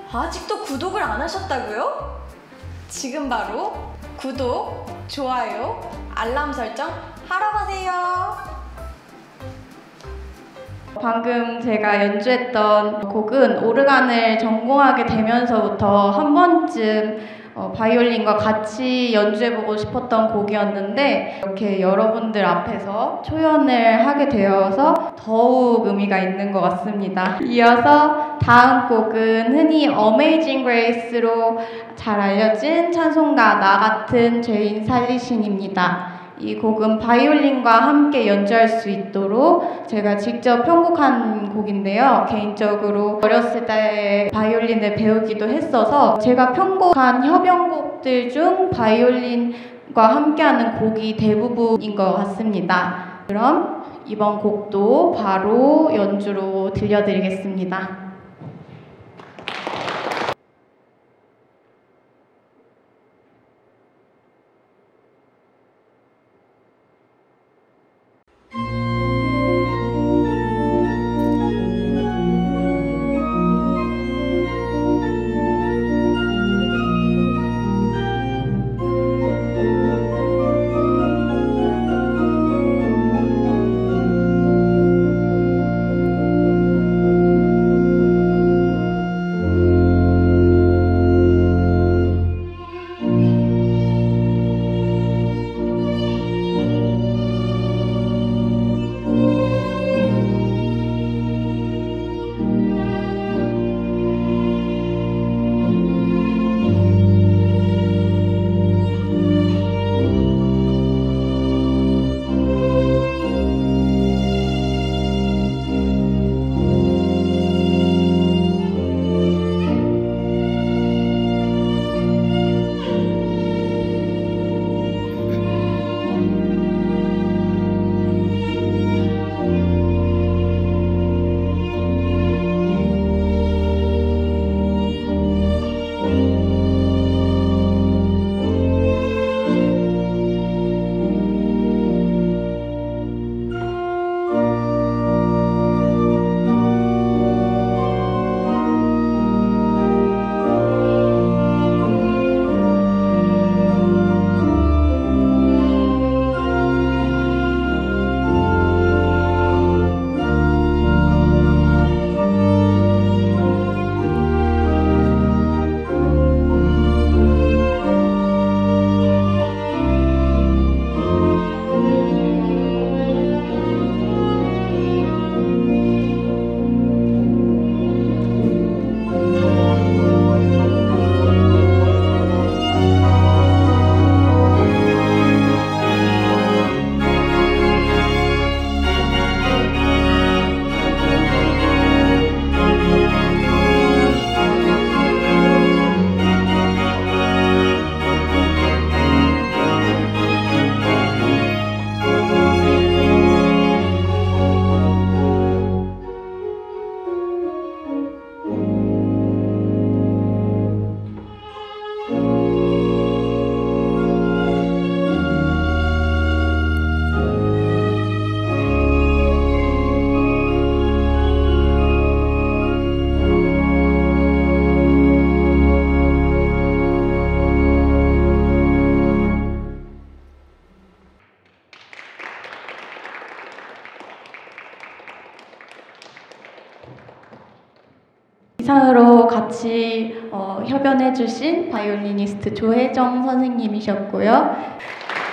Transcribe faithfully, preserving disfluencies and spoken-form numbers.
아직도 구독을 안 하셨다고요? 지금 바로 구독, 좋아요, 알람 설정 하러 가세요. 방금 제가 연주했던 곡은 오르간을 전공하게 되면서부터 한 번쯤 어, 바이올린과 같이 연주해보고 싶었던 곡이었는데 이렇게 여러분들 앞에서 초연을 하게 되어서 더욱 의미가 있는 것 같습니다. 이어서 다음 곡은 흔히 Amazing Grace로 잘 알려진 찬송가 나 같은 죄인 살리신입니다. 이 곡은 바이올린과 함께 연주할 수 있도록 제가 직접 편곡한 곡인데요. 개인적으로 어렸을 때 바이올린을 배우기도 했어서 제가 편곡한 협연곡들 중 바이올린과 함께하는 곡이 대부분인 것 같습니다. 그럼 이번 곡도 바로 연주로 들려드리겠습니다. 이상으로 같이 어, 협연해주신 바이올리니스트 조혜정 선생님이셨고요.